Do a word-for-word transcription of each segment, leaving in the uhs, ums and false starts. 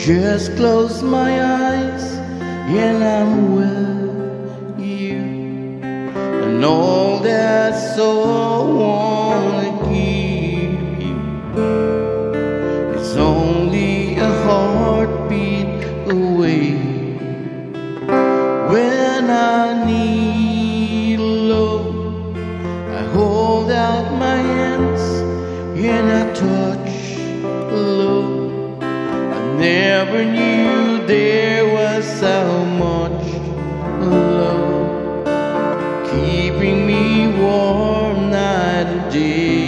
Just close my eyes and I'm with you, and all that soul wanna give you is only a heartbeat away. When I need love, I hold out my hands and I touch love. Never knew there was so much love keeping me warm night and day.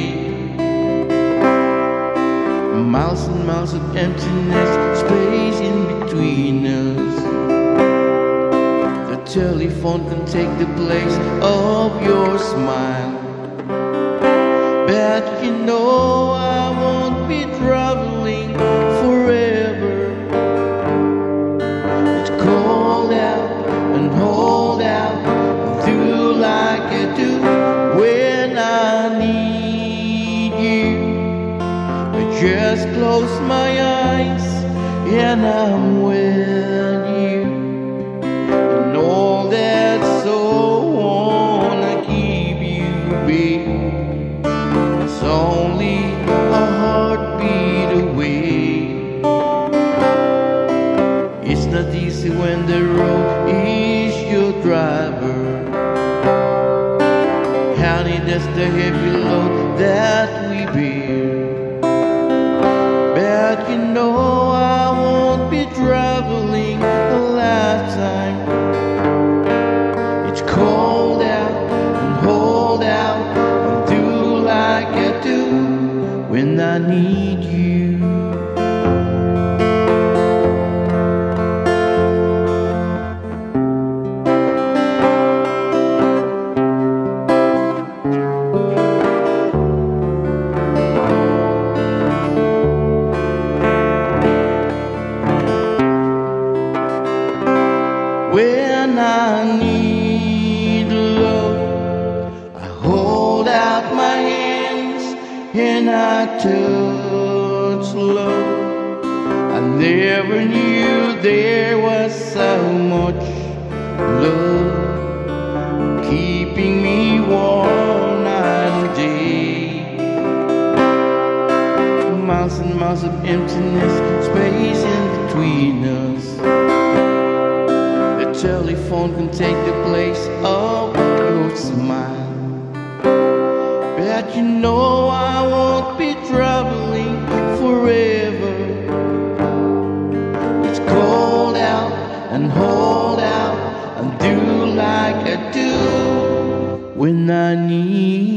Miles and miles of emptiness, space in between us. The telephone can take the place of your smile, but you know I won't be traveling forever. It's cold out and hold out, do like I do when I need you. I just close my eyes and I'm with you, and all that soul wanna keep you be. It's only a heartbeat away. It's not easy when the road is your driver. Honey, that's the heavy load that we bear. But you know I won't be traveling a lifetime. It's cold out and hold out and do like I do when I need you. When I need love, I hold out my hands and I touch love. I never knew there was so much love keeping me warm night and day. Miles and miles of emptiness, space in between us. The telephone can take the place of your smile, but you know I won't be traveling forever. It's cold out and hold out and do like I do when I need